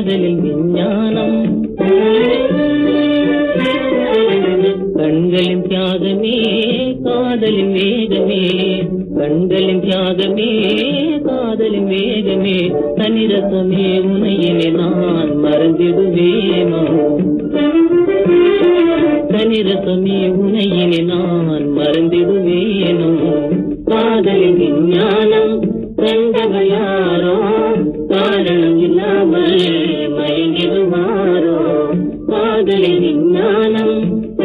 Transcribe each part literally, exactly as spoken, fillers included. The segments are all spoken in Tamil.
காதலில் விஞ்ஞானம் கண்களின் தியாகமே காதலின் வேகமே கண்களின் தியாகமே காதலின் வேகமே தனிரசமே உனையிலே நான் மறந்திடுவேனோ தனிரசமே உனையிலே நான் மறந்திடுவேனோ காதலின் விஞ்ஞானம் கண்டவர் யாரோ காரணம் இல்லாமல் மயங்கிடுவாரோ காதலின் விஞ்ஞானம்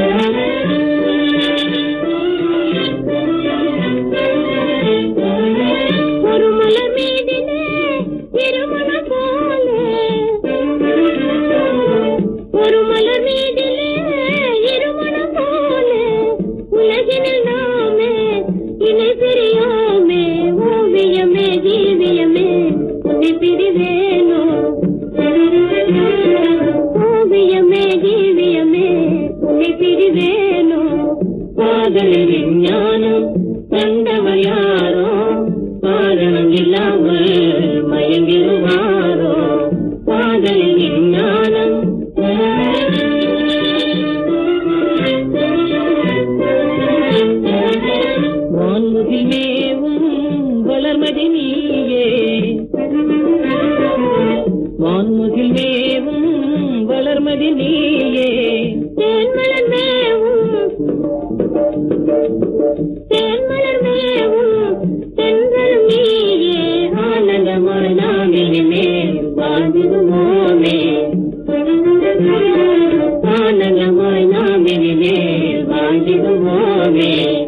ஒரு மலர் மீதிலே இருமணம் போல ஒரு மலர் மீதிலே இருமணம் போல உலகினில் நாமே இணை பிரியோமே ஓவியமே ஜீவியமே உன்னை பிரிவேனோ ஓவியமே ஜீவியமே உன்னை பிரிவேனோ காதலின் விஞ்ஞானம் கண்டவர் யாரோ காரணம் இல்லாமல் மயங்கிடுவாரோ காதலின் விஞ்ஞானம் வான்முகில் மேவும் வளர்மதி நீயே வான்முகில் மேவும் வளர்மதி நீயே தேன்மலர் மேவும் தேன்மலர் மேவும் தென்றலும் நீயே ஆனந்தமாய் நாம் இனிமேல் வாழ்ந்திடுவோமே ஆனந்தமாய் நாம் இனிமேல் வாழ்ந்திடுவோமே